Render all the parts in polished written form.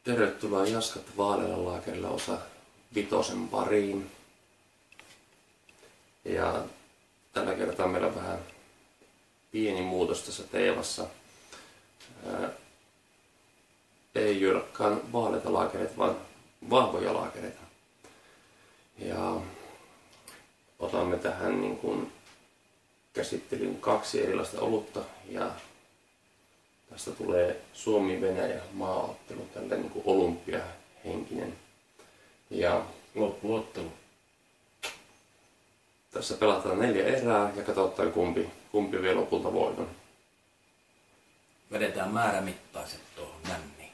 Tervetuloa Jaskat Vaalealla laakerilla osa 5 pariin. Ja tällä kertaa meillä on vähän pieni muutos tässä teemassa. Ei olekaan vaaleita laakereita, vaan vahvoja laakereita. Ja otamme tähän niin kuin käsittelyyn 2 erilaista olutta ja tästä tulee Suomi-Venäjä maaottelu, tällainen niin kuin olympiahenkinen. Ja loppuottelu. Tässä pelataan 4 erää ja katsotaan kumpi vie lopulta voiton. Vedetään määrämittaiset tuohon nänniin.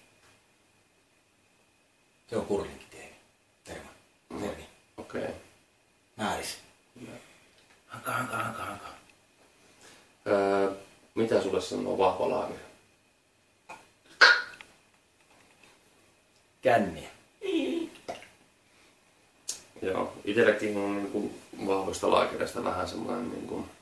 Se on kurlinkiteeni. Terve. Terve. Okei. Okay. Määris. Hanka. Mitä sulle sanoo vahva laakeri? Känniä. Joo, itselläkin on niin kuin vahvoista laakereista vähän semmoinen niin kuin,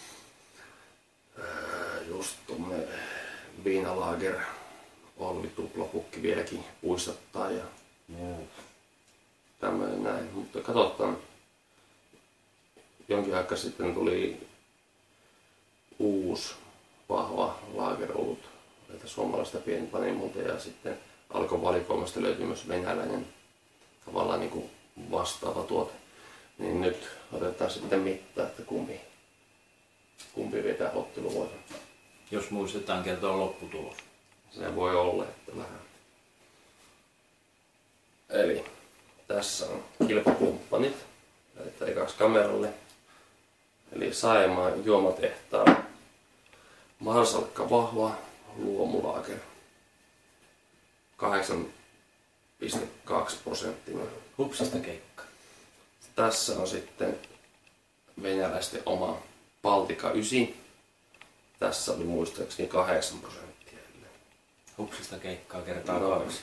just tuommoinen viinalaager, olvi, tuplapukki vieläkin puissattaa ja tämmöinen näin. Mutta katsotaan, jonkin aikaa sitten tuli uusi vahva laagerolut näitä suomalaista pienpanimolta ja sitten alkoi valikoimasta löytyy myös venäläinen tavallaan niin kuin vastaava tuote. Niin nyt otetaan sitten mittaa, että kumpi vetää otteluvoiton. Jos muistetaan kertoa lopputulos. Se voi olla, että vähän. Eli tässä on kilpakumppanit. Laitetaan ekaksi kameralle. Eli Saimaan juomatehtaan Marsalkka vahva luomulaaker. 8,2%. Hupsista keikka. Tässä on sitten venäläisten oma Baltika 9. Tässä oli muistaakseni 8%. Hupsista keikkaa kertaa 2.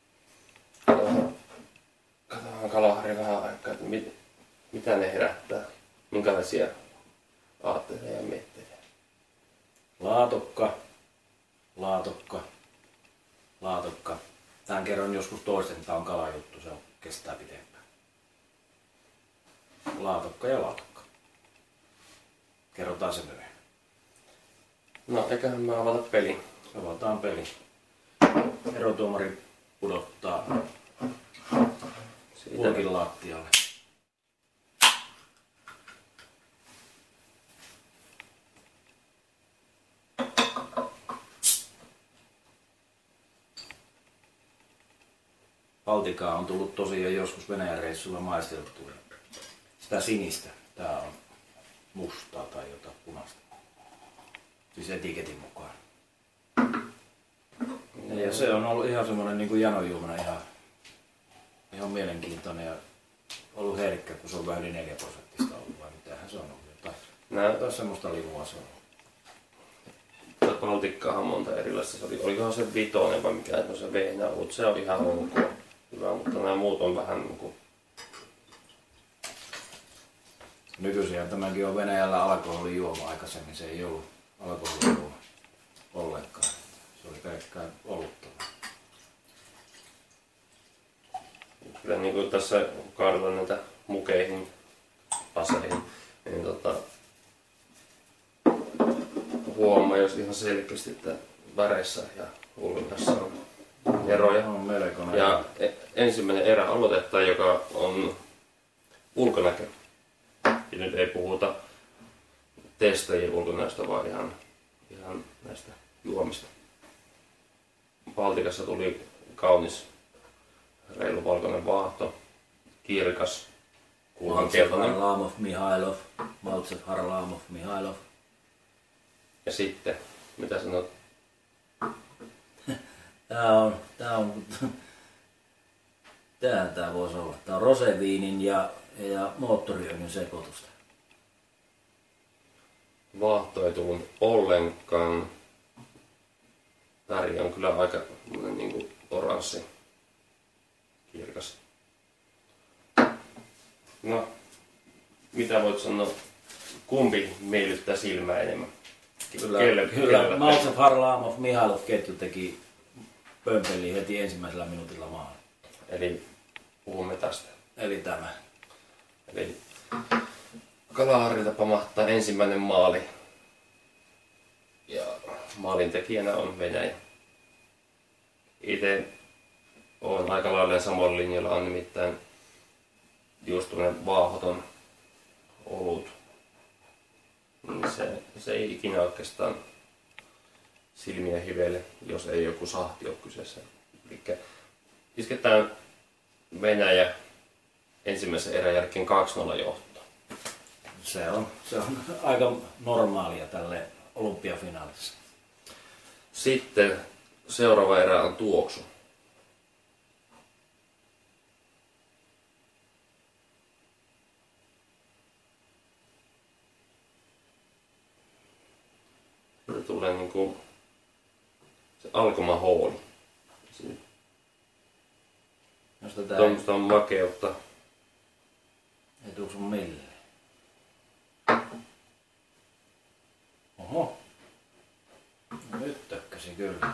Katsotaan Kalahari vähän aikaa, että mitä ne herättää. Minkälaisia aatteita ja mietteitä. Laatokka. Tän kerron joskus toisten, että tää on kalajuttu, se kestää pitempään. Laatokka. Kerrotaan se myöhemmin. No, eiköhän me avata peli. Avataan peli. Erotuomari pudottaa pulkin lattialle. Baltikaa on tullut tosiaan joskus Venäjän reissulla maisteltua. Sitä sinistä. Tää on mustaa tai jotain punaista. Siis etiketin mukaan. Ja se on ollut ihan semmonen niinku janojuomana ihan mielenkiintoinen ja ollut herkkä, kun se on vähän yli 4% ollut vai mitähän se on ollut jotain semmoista limua se on. Baltikkaahan monta erilaista. Olikohan se 5 vai mikä on se vehnä, mutta se on ihan ok. Hyvä, mutta nämä muut on vähän niinku... Nykyisin tämäkin on Venäjällä alkoholijuoma, aikaisemmin se ei ollut alkoholijuoma ollenkaan. Se oli pelkkää olutta. Kyllä niin kuin tässä kaarella näitä mukeihin, paseihin, niin huomaa jos ihan selkeästi, että väreissä ja ulkonäössä on eroja. On melkoinen. Ja ensimmäinen erä aloitetaan, joka on ulkonäkö. Ja nyt ei puhuta testajien ulkonäöstä, vaan ihan näistä juomista. Baltikassa tuli kaunis reilu valkoinen vaahto, kirkas, kullankeltainen. Maltsev Harlamov Mihailov. Ja sitten, mitä sanot? Tää voisi olla. Tää on roseviinin ja moottoriöljyn sekoitusta. Vaahto ei tullut ollenkaan. Väri on kyllä aika niin kuin oranssi, kirkas. No, mitä voit sanoa, kumpi miellyttää silmää enemmän? Kyllä. Maltsev Harlamov Mihailov ketju teki pömpeli heti ensimmäisellä minuutilla maahan. Eli puhumme tästä. Eli tämä. Eli Kalaarilta pamahtaa ensimmäinen maali. Ja maalintekijänä on Venäjä. Itse olen aika lailla samalla linjalla, on nimittäin just tuollainen vaahoton olut. Niin se ei ikinä oikeastaan silmiä hivele, jos ei joku sahti ole kyseessä. Eli isketään Venäjä ensimmäisen erän jälkeen 2-0 johtoon. Se on aika normaalia tälle olympiafinaalissa. Sitten seuraava erä on tuoksu. Se tulee niinku se alkomahooli. Tuommoista on makeutta. Ei tuu sun millään. Oho. No nyt tökkäsi kyllä.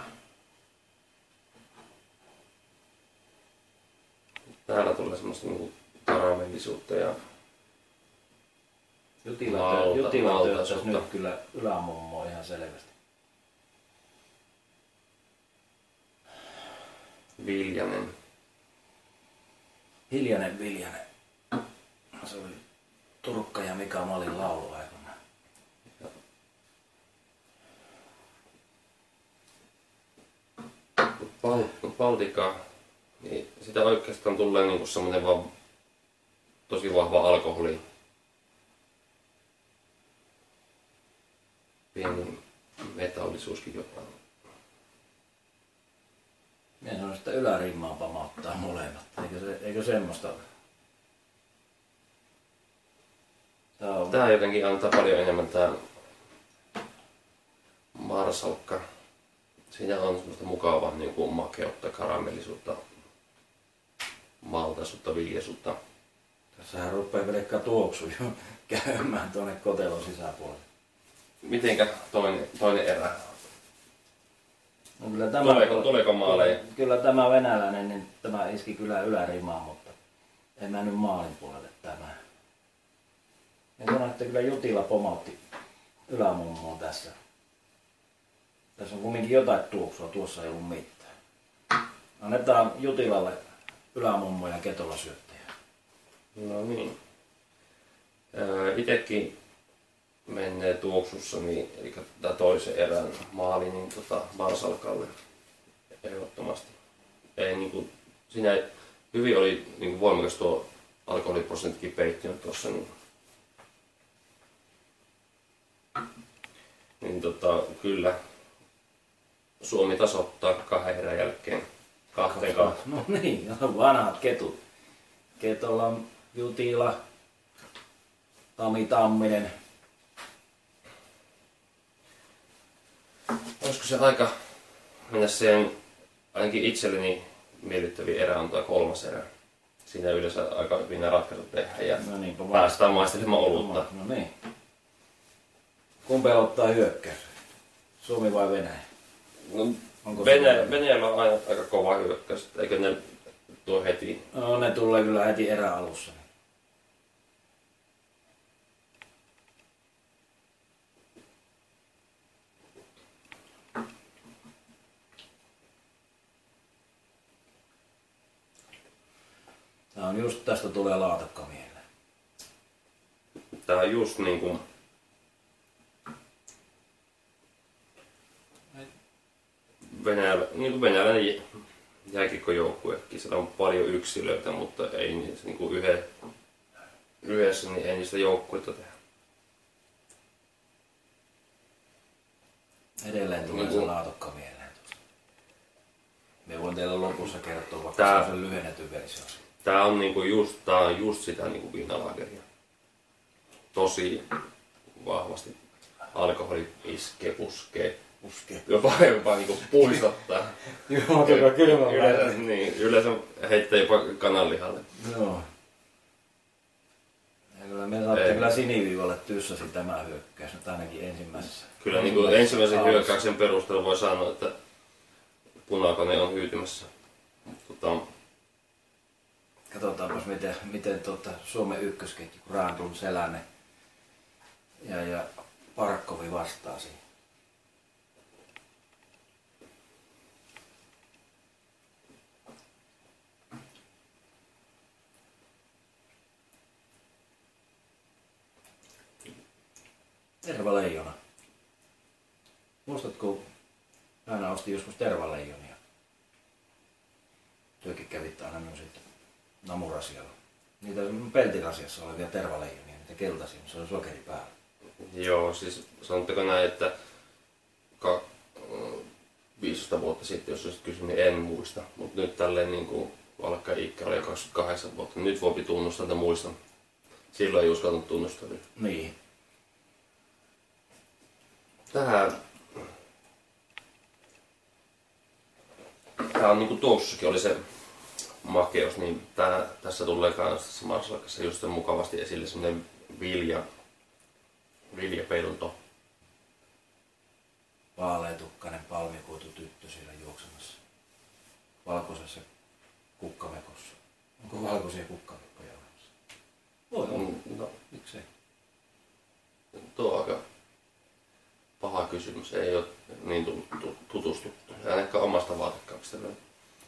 Täällä tulee semmoista niinku karamellisuutta ja Jutila tööttäisi nyt kyllä ylämummoa ihan selvästi. Viljanen. Hiljanen Viljanen. Se oli Turkka ja Mika Malin laulu aikana. Baltika, niin sitä oikeastaan tulee niinku semmonen vaan tosi vahva alkoholi. Pieni metallisuuskin jopa. Minä sanoin, että ylärimmaan pamauttaa molemmat. Eikö semmoista? Tää jotenkin antaa paljon enemmän tää marsalkka. Siinä on semmoista mukavaa niinku makeutta, karamellisuutta, maltaisuutta, viljaisuutta. Tässähän rupeaa pelkkä tuoksu jo käymään tuonne kotelon sisäpuolelle. Mitenkä toinen erä? No kyllä tuleeko maaleja? Kyllä tämä venäläinen, niin tämä iski kyllä ylärimaan, mutta ei mennyt maalin puolelle tämä. Ja sanoin, että kyllä Jutila pomautti ylämummoon tässä. Tässä on kumminkin jotain tuoksua, tuossa ei ollut mitään. Annetaan Jutilalle ylämummo ja Ketola syöttäjä. No niin. Itekin menee tuoksussa, niin, eli tämä toisen erän maali, niin Marsalkalle ehdottomasti. Ei, niin kuin, siinä hyvin oli niin kuin voimakas tuo alkoholiprosenttikin peittynyt tuossa. Niin kyllä Suomi tasoittaa 2 erän jälkeen 2-2. No niin, vanhat ketut. Ketola, Jutila, Tami Tamminen. Olisiko se aika mennä sen, ainakin itselleni miellyttävin erä on tuo 3. erä. Siinä yleensä aika hyvin nämä ratkaisut tehdään ja päästään maistelemaan olutta. No niin. Kumpi aloittaa hyökkäys? Suomi vai Venäjä? No, Venäjällä on aina aika kova hyökkäys, eikö ne tuo heti? No ne tulee kyllä heti eräalussa. Tää on just tästä tulee laatakka mieleen. Tää on just niinku venäläinen jääkiekkojoukkuekin. Siellä on paljon yksilöitä, mutta ei niissä niinku yhdessä niin ei niistä joukkuetta tehdä. Edelleen tulee se laatakka mieleen tuosta. Me voin teille lopussa kertoa vaikka sen lyhennetyn version. Tää on niinku just sitä niinku viinalageria. Tosi vahvasti alkoholi iskee, puskee. Jopa niinku puistottaa. Joo, joka kylmä yleensä heittää jopa kananlihalle. Joo. Ja kyllä me saatte kyllä siniviivalle tyssäsi tämä hyökkäys, nyt ainakin ensimmäisessä. Kyllä niin kuin ensimmäisen hyökkäyksen perusteella voi sanoa, että punakone on hyytymässä. Katsotaanpas miten Suomen ykkösketju, kun Raantun, Selänne ja Parkkovi vastaa siihen. Tervaleijona. Muistatko, aina ostin joskus tervaleijonia? Työkin kävitte aina myös sitten namurasialla. Niitä peltirasiassa olevia tervaleijonia, niitä keltaisia, se oli sokeri päällä. Joo, siis sanotteko näin, että 15 vuotta sitten, jos olisit kysynyt, niin en muista. Mutta nyt tälleen niin kuin alkaa ikkä oli 28 vuotta. Nyt voi tunnustaa, että muistan. Silloin ei uskaltanut tunnustaa. Niin. Tää on niinku tuoksessakin oli se makeus, niin tässä tulee kans tässä marsalakassa just mukavasti esille semmonen viljapelto. Vaaleatukkainen palmikuitu tyttö siellä juoksemassa valkoisessa kukkamekossa. Onko valkoisia kukkamekkoja olemassa? Voi olla. No, Miksei? tuo on aika paha kysymys. Ei ole niin tutustuttu. Ainakaan omasta vaatekaapista löytyy.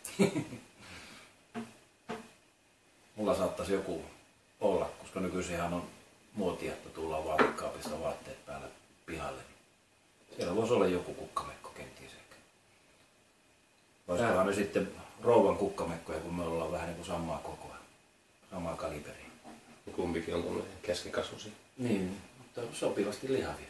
Mulla saattaisi joku olla, koska nykyisinhän on muotia, että tullaan vaatekaapista vaatteet päällä pihalle. Siellä voisi olla joku kukkamekko kenties ehkä. Voisikohan ne sitten rouvan kukkamekkoja, kun me ollaan vähän niin kuin samaa kokoa, samaa kaliberia. Kumpikin on tuonne keskikasvuisia. Niin, mutta sopivasti lihavia.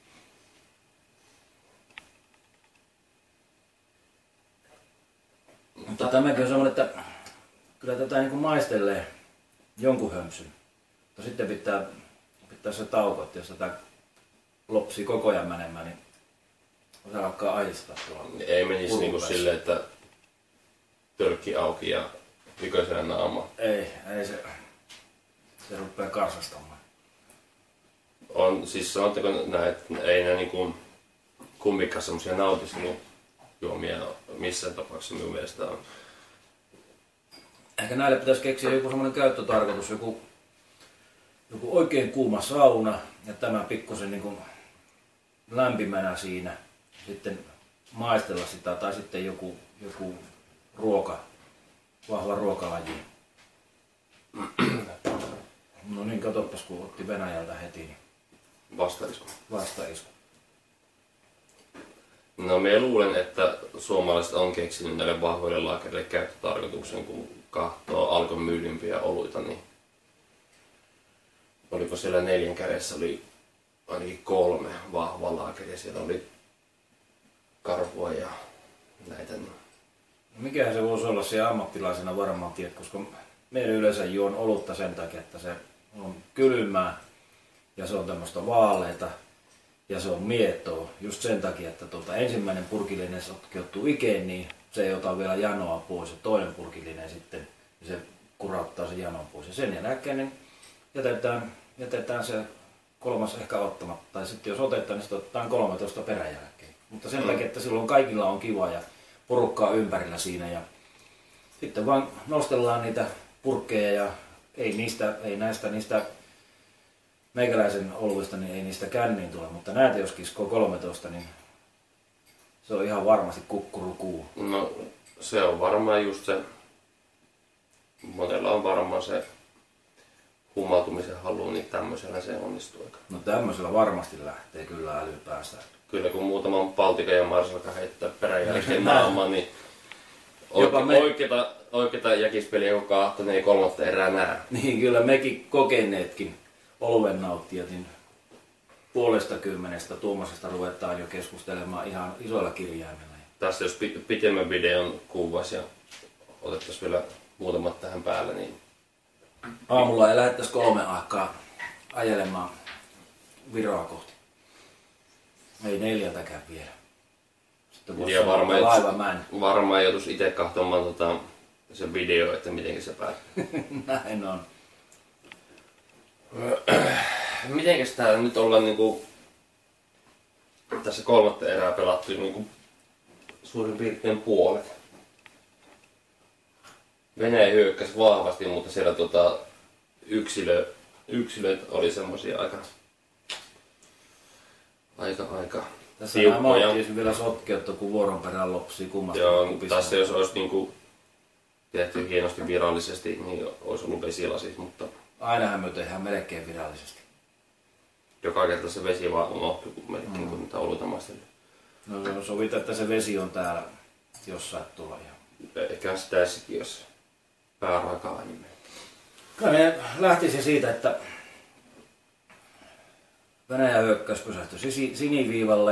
Mutta tämäkin on semmoinen, että kyllä tätä niin kuin maistelee jonkun hömsyn. Mutta sitten pitää se tauko, että jos tätä lopsii koko ajan menemään, niin osaa alkaa ahistaa tuolla. Ei menisi niinku silleen, että tölkki auki ja viköisellä naama. Ei se rupeaa karsastamaan. On, siis sanotteko näin, että ei nää niinku kumpikaan semmosia nautiskelujuomia missään tapauksessa minun mielestä on. Ehkä näille pitäisi keksiä joku semmoinen käyttötarkoitus, joku oikein kuuma sauna ja tämä pikkusen niin kuin lämpimänä siinä. Sitten maistella sitä tai sitten joku vahva ruokalaji. No niin, katoppas kun otti Venäjältä heti, niin vastaisku. No minä luulen, että suomalaiset on keksinyt näille vahvoille laakereille käyttötarkoituksen, kun kahtoo Alkon myydympiä oluita, niin oliko siellä 4 kädessä oli ainakin 3 vahvaa laakeria. Siellä oli karhua ja näitä. Niin. Mikähän se voisi olla se ammattilaisena varmaan tiedät, koska meidän yleensä juon olutta sen takia, että se on kylmää ja se on tämmöistä vaaleita ja se on mietoa just sen takia, että ensimmäinen purkillinen sotkeutuu ikeen, niin se ei ota vielä janoa pois ja toinen purkillinen sitten se kurauttaa se janon pois ja sen jälkeen niin jätetään se kolmas ehkä ottamatta tai sitten jos otetaan, niin sitten otetaan 13 peräjälkeen. Mutta sen takia, että silloin kaikilla on kiva ja porukkaa ympärillä siinä ja sitten vaan nostellaan niitä purkkeja ja ei näistä meikäläisen oluista, niin ei niistä känniin tule, mutta näitä jos kiskoo 13, niin se on ihan varmasti kukkurukuu. No se on varmaan just se, monella on varmaan se humautumisen halu, niin tämmöisellä se onnistuu. No tämmöisellä varmasti lähtee kyllä äly päästä. Kyllä kun muutaman paltikan ja marsalkan heittää peräjälkeen naamaan, niin oikeita jäkispeliä kun kahta, niin ei 3. erää näe. Niin kyllä mekin kokeneetkin oluen nauttijat, niin 50 tuommoisesta ruvetaan jo keskustelemaan ihan isoilla kirjaimilla. Tässä jos pitemmän videon kuvasi ja otettaisiin vielä muutamat tähän päälle, niin aamulla ei lähdettäisi 3 aikaa ajelemaan Viroa kohti. Ei 4 vielä. Sitten voisi varmaan joutuis itse katsomaan se video, että miten se päättyy. Näin on. Mitenkäs täällä nyt ollaan niinku tässä 3. erää pelattu niinku suurin piirtein puolet. Venäjä hyökkäsi vahvasti, mutta siellä yksilöt oli semmosia aika Tässä nämä maattiin vielä sotkeutta, kun vuoron perään lopsi kummasta. Joo, tässä jos olisi niinku tehty hienosti virallisesti, niin olisi ollut vesilasit, mutta ainahan me tehdään melkein virallisesti. joka kerta se vesi vaan unohtui melkein, kun niitä oluita maistellaan. No sovita, että se vesi on täällä jossain tuolla ihan. Ehkä se tässäkin, jos pääraaka-aine. Kyllä me lähtisi siitä, että Venäjän hyökkäys pysähtyi siniviivalle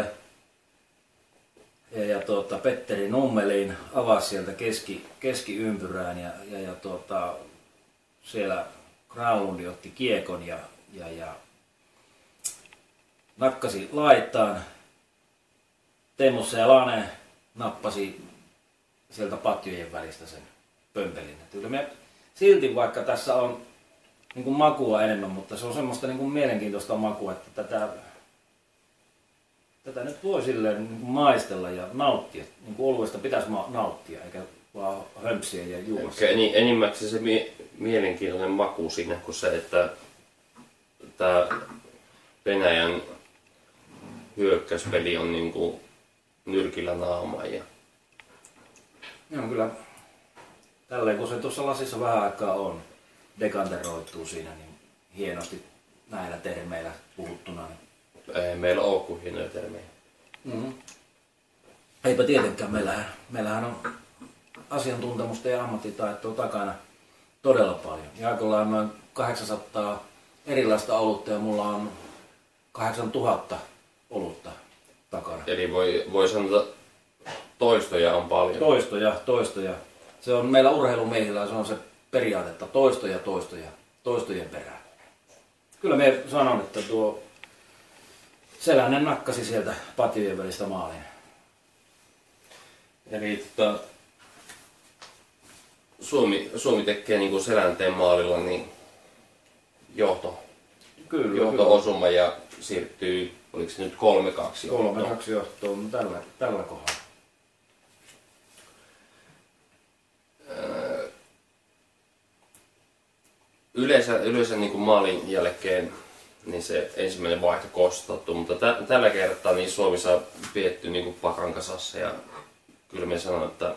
ja Petteri Nummeliin avasi sieltä keskiympyrään ja siellä Granlundi otti kiekon ja nakkasi laitaan. Teemu Selane nappasi sieltä patjojen välistä sen pömpelin. Kyllä me silti, vaikka tässä on niin kuin makua enemmän, mutta se on semmoista niin kuin mielenkiintoista makua, että tätä nyt voi silleen niin kuin maistella ja nauttia. Niin kuin oluesta pitäisi nauttia, eikä vaan hömpsiä ja juoda. Niin, enimmäkseen se mielenkiintoinen maku siinä, kun se, että tämä Venäjän hyökkäyspeli on niin kuin nyrkillä naamaan. Joo, kyllä. Tälleen kun se tuossa lasissa vähän aikaa on, dekanteroituu siinä, niin hienosti näillä termeillä puhuttuna. Niin. Ei meillä ole kuin hienoja termejä. Mm-hmm. Eipä tietenkään, meillähän on asiantuntemusta ja ammattitaitoa takana todella paljon. Jaakolla on noin 800 erilaista olutta ja mulla on 8000 olutta takana. Eli voi sanoa, että toistoja on paljon. Toistoja. Se on meillä urheilumiehillä, se on se periaate, että toistojen perään. Kyllä me sanon, että tuo Selänen nakkasi sieltä patjojen välistä maaliin. Eli Suomi tekee niin kuin Selänteen maalilla niin johto osuma ja siirtyy, oliko se nyt 3-2 johtoon? 3-2 johtoon tällä kohdalla. Yleensä niin kuin maalin jälkeen niin se ensimmäinen vaihto kostautuu, mutta tällä kertaa niin Suomi saa pietty niin kuin pakan kasassa ja kyllä me sanon, että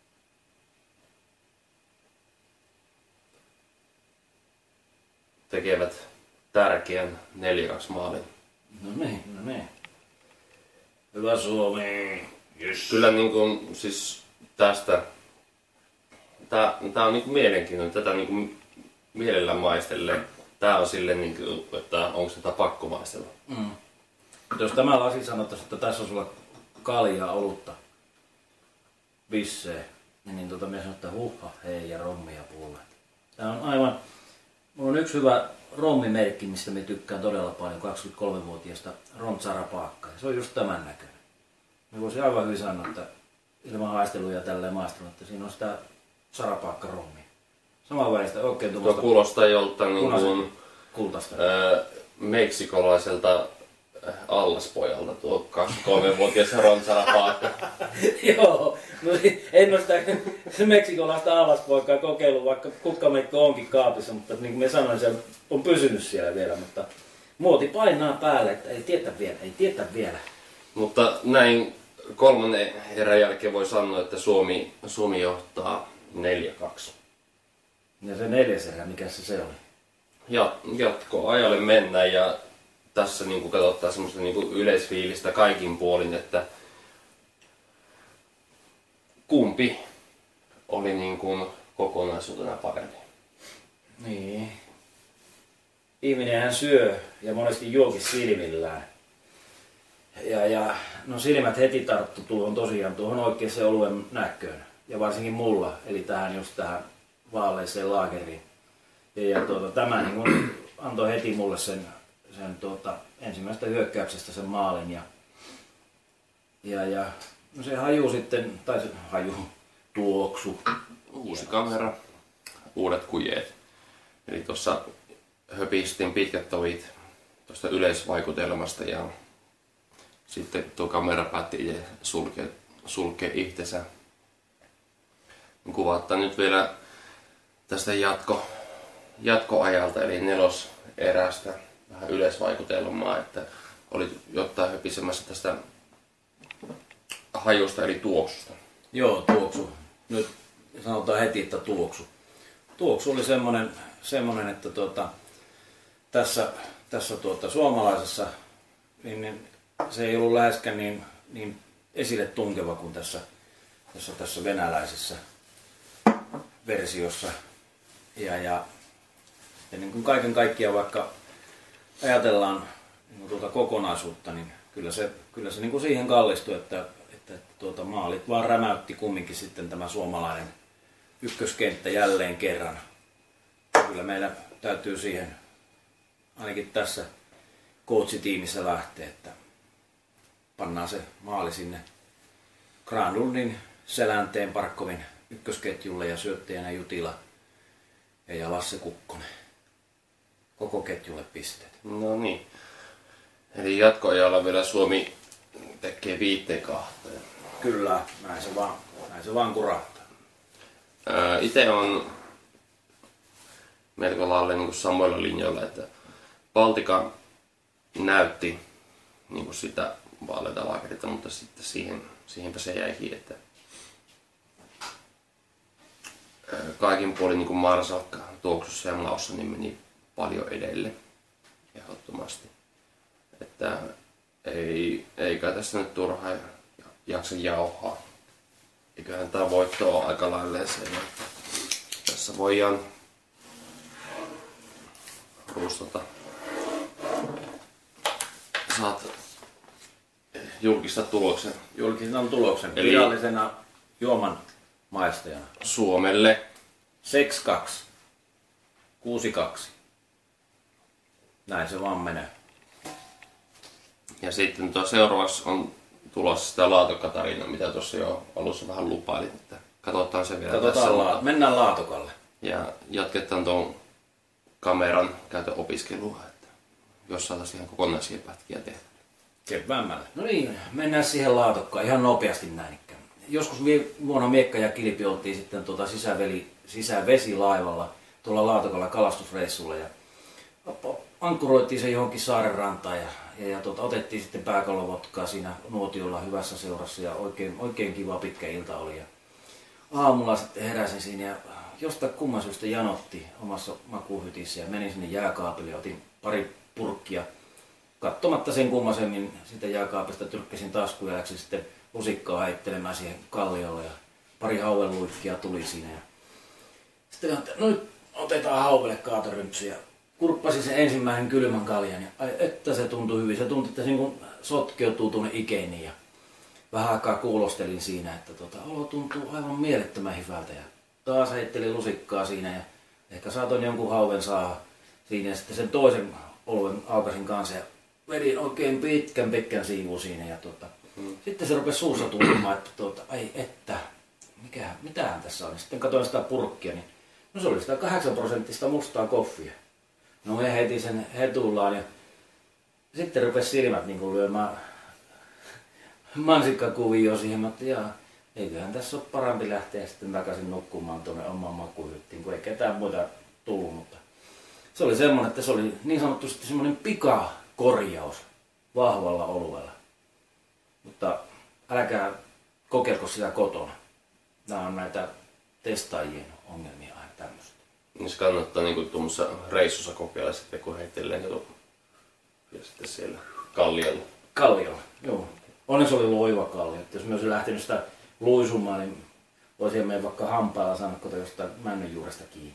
tekevät tärkeän 4-2 maalin. No niin. Hyvä Suomi. Yes. Kyllä niin kuin, siis tästä, tää on niin kuin mielenkiintoinen, tätä niin kuin mielellään maistelee. Tää on silleen, niin kuin, että onko tätä pakko maistella. Mm. Jos tämä lasi sanottaisiin, että tässä on sulla kaljaa, olutta, bissee, niin me sanotaan, että huha, hei ja rommia pulle. Tää on aivan, mulla on yksi hyvä rommimerkki, mistä me tykkään todella paljon, 23-vuotiaasta Ron Sarapakka. Se on just tämän näköinen. Me voisin aivan hyvin sanoa, että ilman haisteluja tälleen maistelua, että siinä on sitä Sarapakka rommia. Saman välistä oikein tuo kuulostaa joltain niin kuin kultaista. Meksikolaiselta allaspojalta tuo 23-vuotias Ron Sarapakka. Joo, no en ole sitä meksikolaista allaspoikaa kokeillut, vaikka kukkameikko onkin kaapissa, mutta niin kuin me sanoin, se on pysynyt siellä vielä, mutta muoti painaa päälle, että ei tietä vielä. Mutta näin kolmannen erän jälkeen voi sanoa, että Suomi johtaa 4-2. Ja se 4. erä, mikä se oli? Jatkoajalle mennään ja tässä niin katsotaan semmoista niin yleisfiilistä kaikin puolin, että kumpi oli niin kuin kokonaisuutena parempi. Niin. Ihminenhän syö ja monesti juokin silmillään. Ja no silmät heti tarttu tuohon oikeaan oluen näköön. Ja varsinkin mulla, eli just tähän vaaleeseen laakeriin. Ja tämä niin kun antoi heti mulle sen ensimmäisestä hyökkäyksestä sen maalin. Ja no se haju sitten, tai se tuoksu. Uusi kamera, uudet kujeet. Eli tuossa höpistin pitkät tovit tuosta yleisvaikutelmasta ja sitten tuo kamera päätti itse sulkee itsensä. Kuvataan nyt vielä tästä jatkoajalta, eli neloserästä vähän yleisvaikutelmaa, että oli jotain höpisemässä tästä hajusta eli tuoksusta. Joo, tuoksu. Nyt sanotaan heti, että tuoksu. Tuoksu oli semmonen että tässä suomalaisessa niin se ei ollut läheskään niin esille tunkeva kuin tässä venäläisessä versiossa. Ja niin kuin kaiken kaikkiaan, vaikka ajatellaan niin kokonaisuutta, niin kyllä se niin kuin siihen kallistui, että maalit vaan rämäytti kumminkin sitten tämä suomalainen ykköskenttä jälleen kerran. Kyllä meillä täytyy siihen ainakin tässä coachitiimissä lähteä, että pannaan se maali sinne Granlundin, Selänteen, Parkkovin ykkösketjulle ja syöttäjänä Jutila ja Lasse Kukkonen. Koko ketjulle pisteet. No niin. Eli jatkoajalla vielä Suomi tekee 5-2. Kyllä, näin se vaan kurahtaa. Itse on melko lailla niin kuin samoilla linjoilla, että Baltika näytti niin kuin sitä vaaleita laakerilta, mutta sitten siihenpä se jäikin, että kaikin puolin niin kuin Marsalkka tuoksussa ja maussa niin meni paljon edelle ehdottomasti. Että eikä tässä nyt turhaa jaksa jauhaa. Eiköhän tää voitto ole aika lailleen se, että tässä voidaan ruustata. Saat julkistaa tuloksen. Julkistan tuloksen Eli virallisena juoman maistajana. Suomelle 6-2. 6-2. Näin se vaan menee. Ja sitten seuraavaksi on tulossa sitä Laatokka-tarinaa, mitä tuossa jo alussa vähän lupailit. Että katsotaan se vielä tässä. Mennään Laatokalle. Ja jatketaan tuon kameran käytön opiskelua, että jos saataisiin ihan kokonaisia pätkiä tehdä. Keväämällä. No niin, mennään siihen Laatokkaan ihan nopeasti näinikään. Joskus vuonna Miekka ja Kilpi oltiin sitten sisävesilaivalla tuolla Laatokalla kalastusreissulla ja ankkuroitiin se johonkin saaren rantaan ja otettiin sitten pääkallovotkaa siinä nuotiolla hyvässä seurassa ja oikein kiva pitkä ilta oli. Ja aamulla sitten heräsin siinä ja jostain kumman syystä janotti omassa makuuhytissä ja menin sinne jääkaapille ja otin pari purkkia. Kattomatta sen kummasemmin sitä jääkaapista tyrkkäsin taskuun ja läksin sitten lusikkaa heittelemään siihen kalliolle ja pari hauenluikkia tuli siinä. Ja sitten no nyt otetaan hauvelle kaatorympsy ja kurppasin sen ensimmäisen kylmän kaljan ja ai, että se tuntui hyvin. Se tuntui, että se niin sotkeutuu tuonne ikeeni ja vähän aikaa kuulostelin siinä, että olo tuntuu aivan mielettömän hyvältä ja taas heittelin lusikkaa siinä ja ehkä saatoin jonkun hauven saada siinä ja sitten sen toisen oluen aukasin kanssa ja vedin oikein pitkän siivun siinä ja sitten se rupesi suussa tulemaan, että ai että, mitähän tässä on. Sitten katsoin sitä purkkia, niin no se oli sitä 8% mustaa koffia. No me heitin sen hetullaan ja sitten rupesi silmät niin kuin lyömään mansikkakuvioon siihen, että jaa, eiköhän tässä ole parempi lähteä sitten takaisin nukkumaan tuonne omaan makuuhyttiin, kun ei ketään muita tullut, mutta se oli semmoinen, että se oli niin sanotusti semmoinen pikakorjaus vahvalla oluella. Mutta älkää kokeilko sitä kotona. Nämä on näitä testaajien ongelmia aina tämmöistä. Niin se kannattaa niin tuommoisessa reissussa kokeilla sitten, kun heittelee ja sitten siellä kalliolla. Kalliolla, joo. Onneksi oli loiva kallio. Jos me olisin lähtenyt sitä luisumaan, niin voisin mennä vaikka hampailla saanut jostain männyn juuresta kiinni.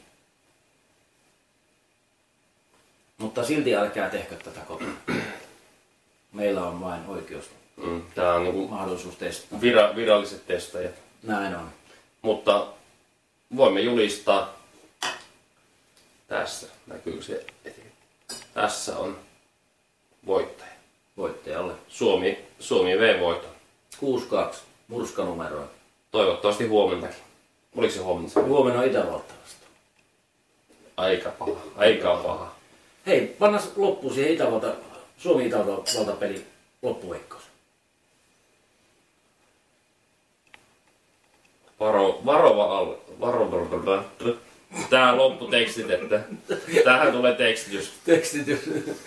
Mutta silti älkää tehkö tätä kotona. Meillä on vain oikeus. Tämä on niin mahdollisuus testata. Viralliset testajat. Näin on. Mutta voimme julistaa. Tässä näkyy se etiketti. Tässä on voittaja. Voittajalle. Suomi vei voiton. 6-2 murskanumeroa. Toivottavasti huomentakin. Oliko se huomenna? Huomenna on Itävalta vasta. Aika paha. Hei, pannaan loppuun siihen Suomi-Itävalta peli loppuveikkaus. Tää lopputekstit, että tähän tulee tekstitys. Tekstitys.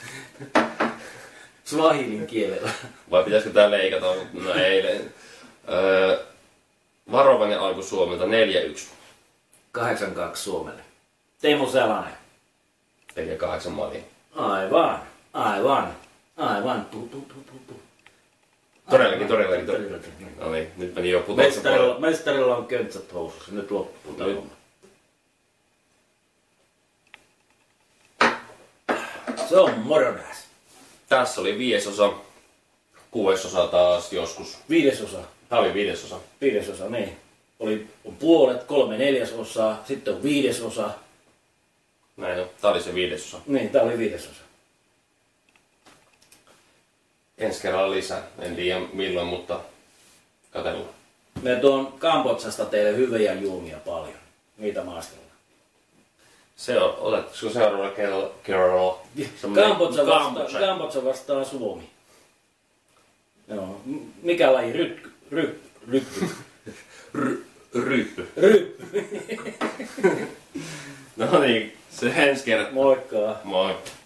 Swahilin kielellä. Vai pitäisikö tää leikata? No ei. Varovainen alku Suomelta 4-1. 8-2 Suomelle. Teemu Sellanen. 4-8 maalia. Aivan. Todellakin. No niin, nyt meni jo putouksen puolelle. Mestarilla on köntsät housussa. Nyt loppuu tämä homma. Se on moronääs. Tässä oli 5/5. 6/5 taas joskus. 5/5. Tää oli 5/5. 5/5, niin. On puolet, 3/4, sitten on 5/5. Näin on. Tää oli se 5/5. Niin, tää oli 5/5. Ensi kerralla lisää. En tiedä milloin, mutta katsellaan. Me tuon Kambodsasta teille hyviä juomia paljon. Niitä maastellaan. Se on, otetko seuraavalla kerralla? Kambodsa vastaa Suomi. Joo. Mikä laji? Ryppy. Ryyppy. No niin, se ensi kertaa. Moikka. Moi.